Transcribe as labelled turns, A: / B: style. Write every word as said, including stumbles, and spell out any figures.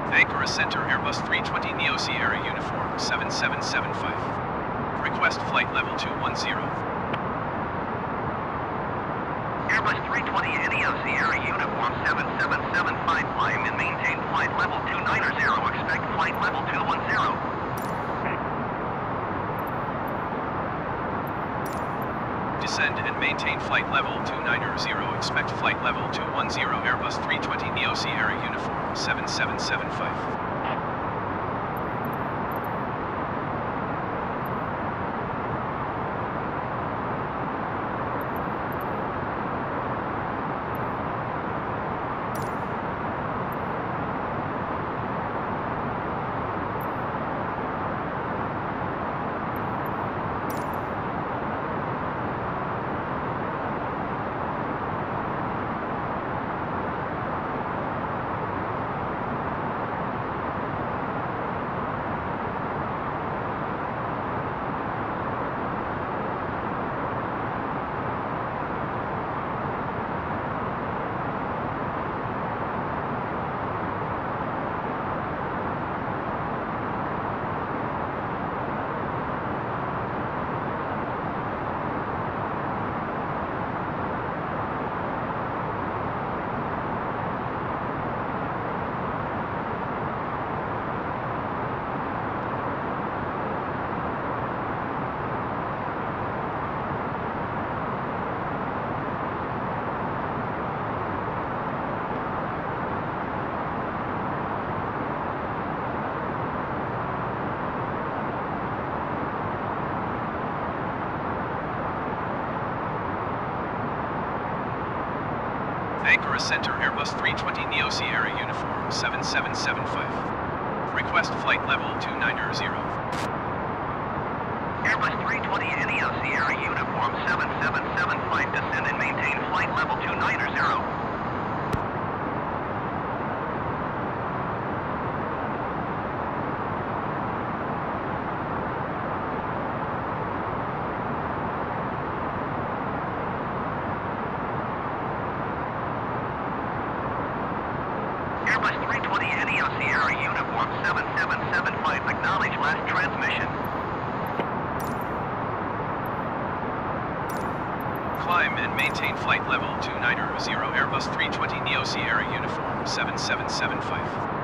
A: Ankara Center Airbus three twenty Neo Sierra Uniform seven seven seven five. Request flight level two one zero.
B: Airbus three twenty Neo Sierra Uniform seven seven seven five, climb and maintain flight level two nine zero, expect flight level two one zero.
A: Descend and maintain flight level two nine zero, expect flight level two one zero, Airbus three twenty Neo Sierra Uniform seven seven seven five. Ankara Center Airbus three twenty Neo Sierra Uniform seven seven seven five. Request flight level two nine zero.
B: Airbus three twenty Neo Sierra Uniform seven seven seven five, descend and maintain flight level two nine zero. Airbus three twenty Neo Sierra Uniform seven seven seven five, acknowledge last transmission.
A: Climb and maintain flight level two nine zero, Airbus three twenty Neo Sierra Uniform seven seven seven five.